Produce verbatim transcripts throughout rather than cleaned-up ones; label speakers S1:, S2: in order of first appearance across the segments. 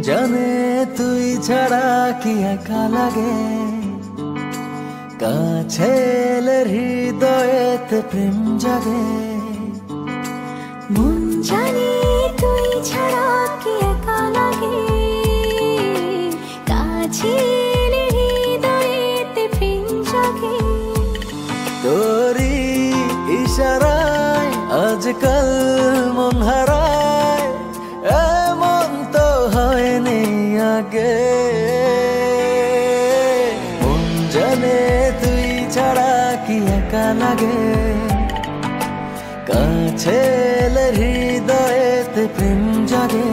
S1: জানে তুই ছাড়া কি একা লাগে, কাছে এলে হৃদয়েতে প্রেম জাগে।
S2: মন জানে তুই ছাড়া কি একা লাগে, কাছে এলে হৃদয়েতে প্রেম জাগে।
S1: তোরি ইশারায় আজকাল মন হারায়, এমন তো হয়নি আগে। মন জানে তুই ছাড়া কি একা লাগে, কাছে এলে হৃদয়েতে প্রেম জাগে।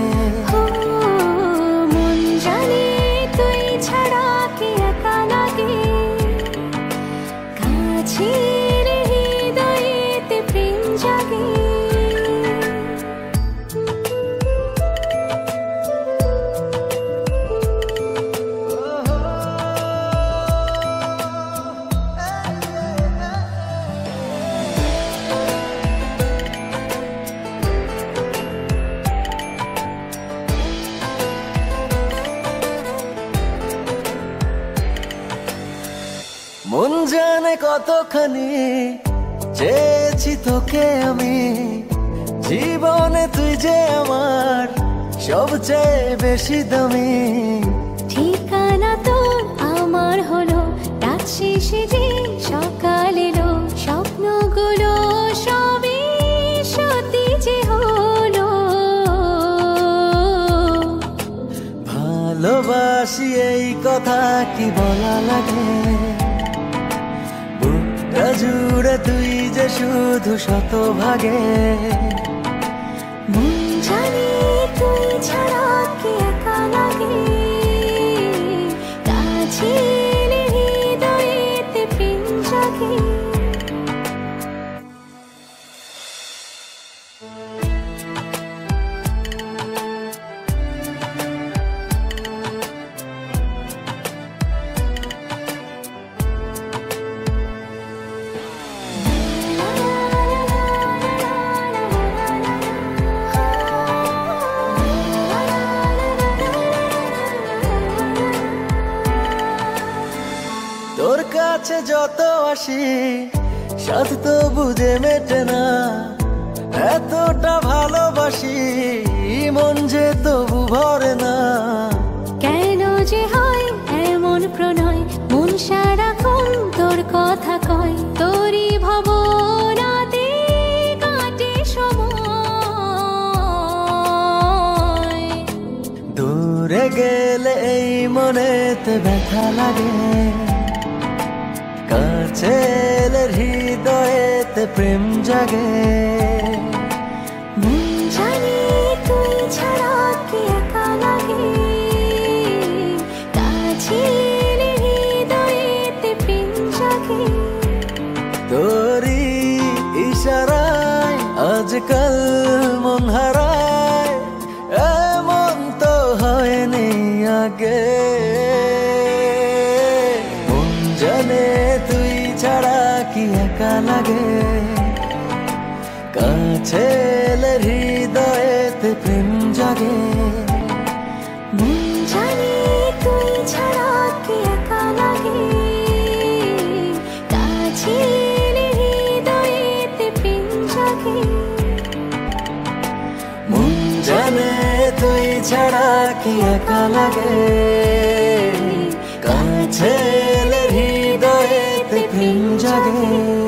S2: মন জানে তুই ছাড়া কি একা লাগে, কাছে এলে হৃদয়েতে প্রেম জাগে।
S1: মন জানে কতখানি চেয়েছি তোকে আমি, জীবনে তুই যে আমার সবচেয়ে বেশি দামি।
S2: ঠিকানা তো আমার হলো, রাত শেষে যে সকাল এলো, স্বপ্নগুলো সবই সত্যি যে হলো।
S1: ভালোবাসি এই কথা কি বলা লাগে, বুকটা জুড়ে তুই যে শুধু শতভাগে।
S2: মন জানে তুই ছাড়া কি একা লাগে, কাছে এলে হৃদয়েতে প্রেম জাগে।
S1: তোর কাছে যত আসি সাথ তো বুঝে মেটে না, এতটা ভালোবাসি মন যে তবু ভরে না।
S2: কেন যে হয় এমন প্রণয়, মন সারাক্ষণ তোর কথা কয়, তোরই ভাবনাতে কাটে সময়।
S1: দূরে গেলে এই মনেতে ব্যথা লাগে, কাছে এলে হৃদয়েতে প্রেম জাগে।
S2: মন জানে তুই ছাড়া কি একা লাগে, কাছে এলে হৃদয়েতে প্রেম জাগে।
S1: তোরি ইশারায় আজকাল মন হারায়, এমন তো হয়নি আগে। মন জানে তুই ছাড়া কি একা লাগে, কাছে এলে হৃদয়েতে প্রেম জাগে।
S2: মন জানে তুই ছাড়া কি একা লাগে, কাছে এলে হৃদয়েতে প্রেম জাগে।
S1: মন জানে তুই ছাড়া কি একা লাগে, কাছে এলে হৃদয়েতে প্রেম জাগে।